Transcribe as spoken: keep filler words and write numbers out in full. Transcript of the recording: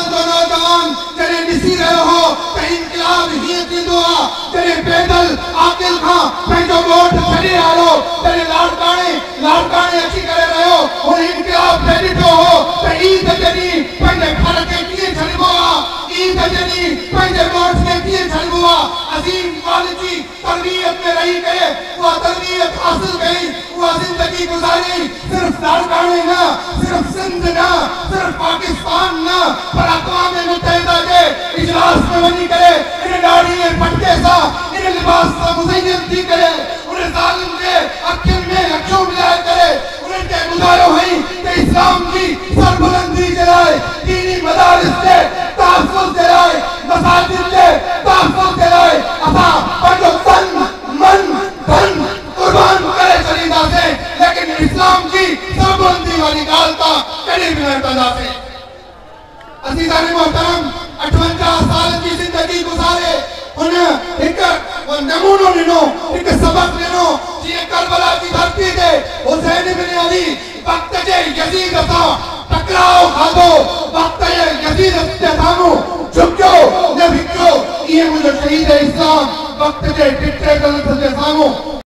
तो नौजवान जने दिसी रहे हो त इनकलाब ही थींदो आ जने पैदल आकिल खां पंहिंजो वोट छॾे आयो जने लाड़काणे लाड़काणे अची करे रहियो हुन इनकलाब ते ॾिठो हो त ईद जॾी पंहिंजे घर खे कीअं छॾिबो आहे ईद जॾी पंहिंजे वोट खे कीअं छॾिबो आहे अज़ीम वाल जी तरबियत में रही करे उहा तरबियत हासिल कई उहा जिंदगी गुज़ारी सिर्फ लाड़काणे न सिर्फ सिंध न सिर्फ पाकिस्तान न पर अक़वाम मुत्तहिदा के इजलास में वञी करे इन ॾाढ़ी ऐं पटके सां इन लिबास सां मुज़य्यन थी करे उन ज़ालिम जे अखियुनि में अखियूं मिलाए करे उन्हनि खे ॿुधायो हुई त इस्लाम जी सरबुलंदी जे लाइ दीनी मदारिस जे तहफ़्फ़ुज़ जे लाइ मसाजिद जे तहफ़्फ़ुज़ जे लाइ असां पंहिंजो तन मन धन कुर्बान करे छॾींदासीं लेकिन इस्लाम जी सरबुलंदी वाली ॻाल्हि तां कॾहिं बि न कंदासीं। अज़ीज़ान मोहतरम अठवंजाह साल की जिंदगी गुज़ारे उन हिकु नमूनो ॾिनो हिकु सबक़ ॾिनो जीअं करबला जी धरती ते हुसैन इब्न अली वक़्त जे यज़ीद सां टकराव खाधो वक़्त जे यज़ीद जे साम्हूं झुकियो न भिकियो ईअं मुंहिंजो शहीद इस्लाम वक़्त जे टिटे ग़लत जे साम्हूं